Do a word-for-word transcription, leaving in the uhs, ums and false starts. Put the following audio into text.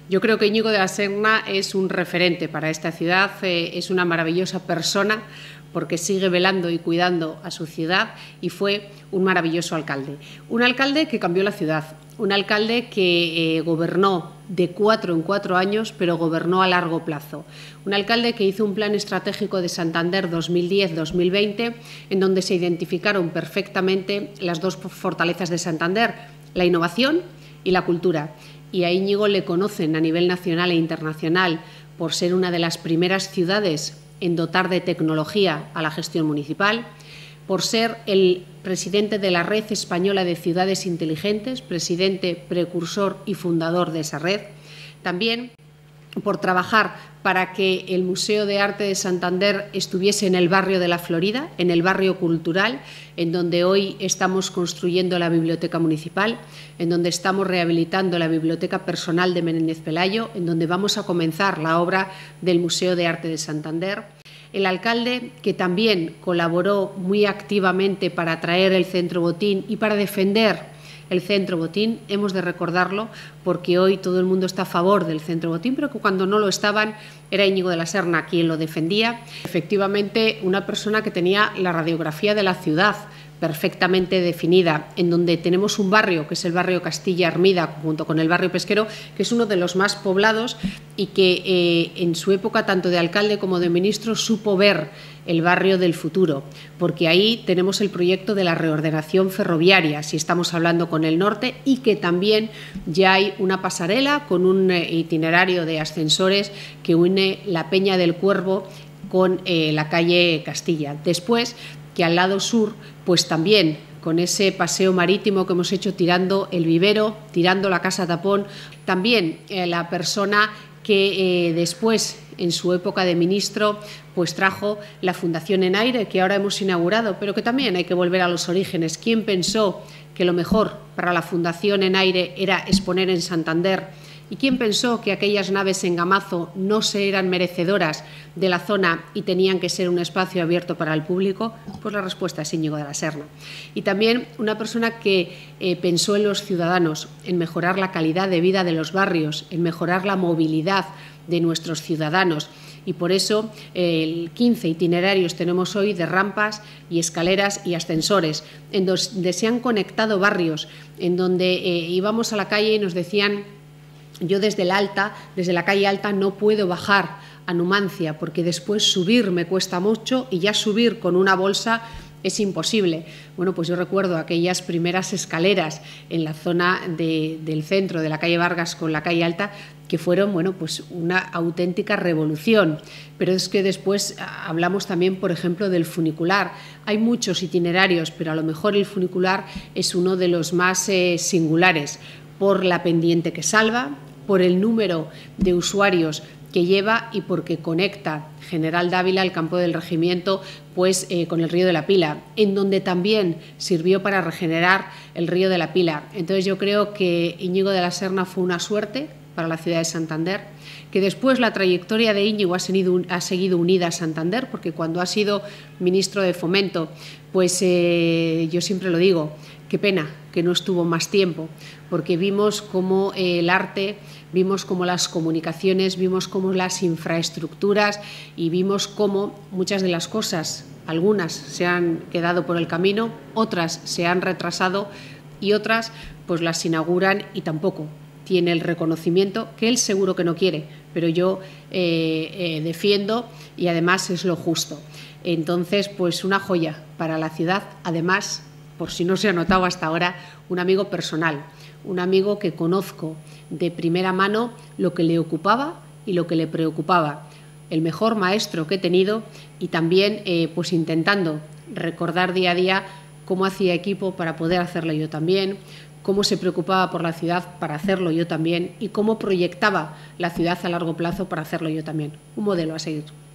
Yo creo que Íñigo de la Serna es un referente para esta ciudad, eh, es una maravillosa persona porque sigue velando y cuidando a su ciudad y fue un maravilloso alcalde. Un alcalde que cambió la ciudad, un alcalde que eh, gobernó de cuatro en cuatro años, pero gobernó a largo plazo. Un alcalde que hizo un plan estratégico de Santander dos mil diez dos mil veinte, en donde se identificaron perfectamente las dos fortalezas de Santander, la innovación y la cultura. Y a Íñigo le conocen a nivel nacional e internacional por ser una de las primeras ciudades en dotar de tecnología a la gestión municipal, por ser el presidente de la Red Española de Ciudades Inteligentes, presidente, precursor y fundador de esa red. También por trabajar para que el Museo de Arte de Santander estuviese en el barrio de la Florida, en el barrio cultural, en donde hoy estamos construyendo la biblioteca municipal, en donde estamos rehabilitando la biblioteca personal de Menéndez Pelayo, en donde vamos a comenzar la obra del Museo de Arte de Santander. El alcalde, que también colaboró muy activamente para traer el Centro Botín y para defender el Centro Botín, hemos de recordarlo porque hoy todo el mundo está a favor del Centro Botín, pero que cuando no lo estaban era Íñigo de la Serna quien lo defendía. Efectivamente, una persona que tenía la radiografía de la ciudad perfectamente definida, en donde tenemos un barrio, que es el barrio Castilla Armida, junto con el barrio Pesquero, que es uno de los más poblados y que eh, en su época, tanto de alcalde como de ministro, supo ver el barrio del futuro, porque ahí tenemos el proyecto de la reordenación ferroviaria, si estamos hablando con el norte, y que también ya hay una pasarela con un itinerario de ascensores que une la Peña del Cuervo con eh, la calle Castilla. Después, que al lado sur, pues también con ese paseo marítimo que hemos hecho tirando el vivero, tirando la Casa Tapón, también eh, la persona que eh, después, en su época de ministro, pues trajo la Fundación Enaire, que ahora hemos inaugurado, pero que también hay que volver a los orígenes. ¿Quién pensó que lo mejor para la Fundación Enaire era exponer en Santander? ¿Y quién pensó que aquellas naves en Gamazo no se eran merecedoras de la zona y tenían que ser un espacio abierto para el público? Pues la respuesta es Íñigo de la Serna. Y también una persona que eh, pensó en los ciudadanos, en mejorar la calidad de vida de los barrios, en mejorar la movilidad de nuestros ciudadanos. Y por eso eh, quince itinerarios tenemos hoy de rampas y escaleras y ascensores, en donde se han conectado barrios, en donde eh, íbamos a la calle y nos decían: yo desde la Alta, desde la calle Alta, no puedo bajar a Numancia porque después subir me cuesta mucho y ya subir con una bolsa es imposible. Bueno, pues yo recuerdo aquellas primeras escaleras en la zona de, del centro de la calle Vargas con la calle Alta, que fueron, bueno, pues una auténtica revolución. Pero es que después hablamos también, por ejemplo, del funicular. Hay muchos itinerarios, pero a lo mejor el funicular es uno de los más eh, singulares, por la pendiente que salva, por el número de usuarios que lleva y porque conecta General Dávila, el campo del regimiento, pues eh, con el río de la Pila, en donde también sirvió para regenerar el río de la Pila. Entonces yo creo que Íñigo de la Serna fue una suerte para la ciudad de Santander, que después la trayectoria de Íñigo ha seguido, ha seguido unida a Santander, porque cuando ha sido ministro de Fomento, pues eh, yo siempre lo digo, qué pena que no estuvo más tiempo, porque vimos cómo eh, el arte, vimos cómo las comunicaciones, vimos cómo las infraestructuras y vimos cómo muchas de las cosas, algunas se han quedado por el camino, otras se han retrasado y otras pues las inauguran y tampoco tiene el reconocimiento que él seguro que no quiere, pero yo eh, eh, defiendo y además es lo justo. Entonces, pues una joya para la ciudad, además, por si no se ha notado hasta ahora, un amigo personal, un amigo que conozco de primera mano lo que le ocupaba y lo que le preocupaba, el mejor maestro que he tenido y también eh, pues intentando recordar día a día cómo hacía equipo para poder hacerlo yo también, cómo se preocupaba por la ciudad para hacerlo yo también y cómo proyectaba la ciudad a largo plazo para hacerlo yo también. Un modelo a seguir.